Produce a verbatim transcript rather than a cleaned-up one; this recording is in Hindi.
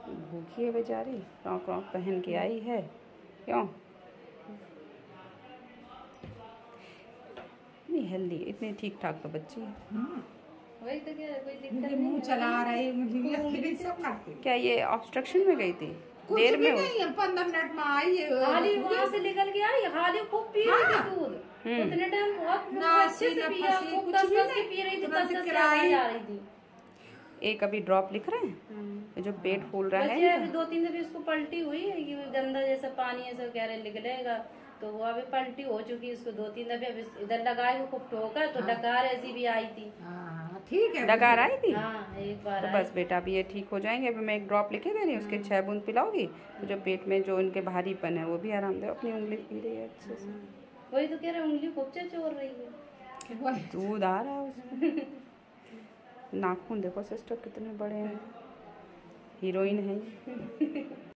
भूखी है बेचारी, फ्रॉक व्रॉक पहन के आई है। क्यों इतनी हेल्दी, इतनी ठीक ठाक तो बच्ची है। वही तो क्या, कोई दिक्कत नहीं, मुंह चला रही मुझे सब करती। क्या ये ऑब्स्ट्रक्शन में गई थी? कुछ देर भी में नहीं है, पंद्रह मिनट में आई है। हाली वहाँ से निकल के आई, हाली खूब पी रही थी दूध। उतने टाइम बहुत अच्छे से पिया, खूब कस कस के पी रही थी, कस कस के आवाज आ रही थी। एक अभी ड्रॉप लिख रहे हैं, जो पेट फूल रहा है अभी दो तीन दफे उसको पलटी हुई है कि गंदा जैसा पानी ऐसा कह रहे निकलेगा, तो वो अभी पलटी हो चुकी है उसको दो तीन दफे। अभी इधर लगाए वो खूब ठोका, तो डकार ऐसी भी आई थी। ठीक है, डकार आई थी। हाँ, एक बार तो बस बेटा अभी ये ठीक हो जाएंगे। अभी मैं एक ड्रॉप लिखे दे रही हूँ, उसके छह बूंद पिलाओगी तो जो पेट में जो इनके भारीपन है वो भी आराम दे। अपनी उंगली पी रही है अच्छे से, वही तो कह रहे उंगली खूब चोर रही है, दूध आ रहा है उसमें। नाखून देखो सिस्टर कितने बड़े हैं, हीरोइन है।